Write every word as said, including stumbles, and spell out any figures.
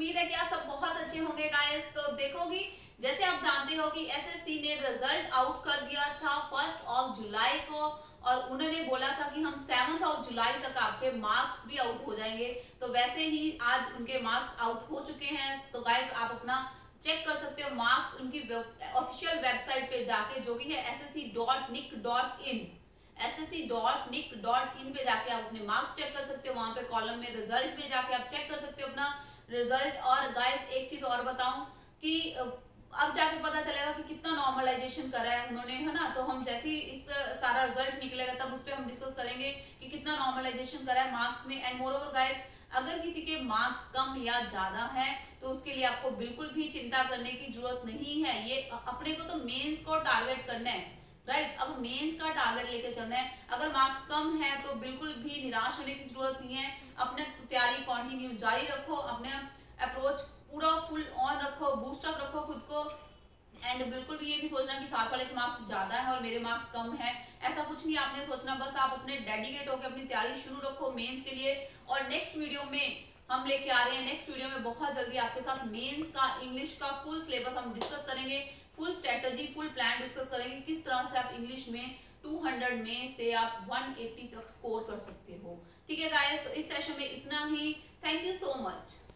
उम्मीद है कि आप सब बहुत अच्छे होंगे गाइस। तो देखोगी, जैसे आप जानते हो कि एसएससी ने रिजल्ट आउट कर दिया था फर्स्ट ऑफ जुलाई को, और उन्होंने बोला था कि हम सेवंथ ऑफ जुलाई तक आपके मार्क्स भी आउट हो जाएंगे। तो वैसे ही आज उनके मार्क्स आउट हो चुके हैं। तो गाइस आप अपना चेक कर सकते हो मार्क्स उनकी ऑफिशियल वेबसाइट पे जाके, जो कि है S S C dot NIC dot in. S S C dot NIC dot in पे जाके आप अपने मार्क्स चेक कर सकते हो। वहां पे कॉलम में रिजल्ट में जाके आप चेक कर सकते हो अपना रिजल्ट। और गाइस एक चीज और बताऊं कि अब जाके पता चलेगा कि कितना नॉर्मलाइजेशन करा है उन्होंने, है ना। तो हम जैसे ही इस सारा रिजल्ट निकलेगा तब उस पर हम डिस्कस करेंगे कि कितना नॉर्मलाइजेशन करा है मार्क्स में। एंड मोर ओवर गाइस, अगर किसी के मार्क्स कम या ज्यादा है तो उसके लिए आपको बिल्कुल भी चिंता करने की जरूरत नहीं है। ये अपने को तो मेंस को टारगेट करना है, राइट। अब मेंस का टारगेट लेके चलना है। अगर मार्क्स कम है तो बिल्कुल भी निराश होने की जरूरत नहीं है। अपने तैयारी कंटिन्यू जारी रखो, अपने अप्रोच पूरा फुल ऑन रखो, बूस्ट अप रखो खुद को। एंड बिल्कुल भी ये नहीं सोचना कि साथ वाले के मार्क्स ज्यादा है और मेरे मार्क्स कम है, ऐसा कुछ नहीं आपने सोचना। बस आप अपने डेडिकेट होकर अपनी तैयारी शुरू रखो मेंस के लिए। और नेक्स्ट वीडियो में हम लेके आ रहे हैं, नेक्स्ट वीडियो में बहुत जल्दी आपके साथ मेंस का इंग्लिश का फुल सिलेबस हम डिस्कस करेंगे, full strategy full plan discuss करेंगे, किस तरह से आप इंग्लिश में दो सौ में से आप एक सौ अस्सी तक स्कोर कर सकते हो। ठीक है गाइस, तो इस सेशन में इतना ही। Thank you so much.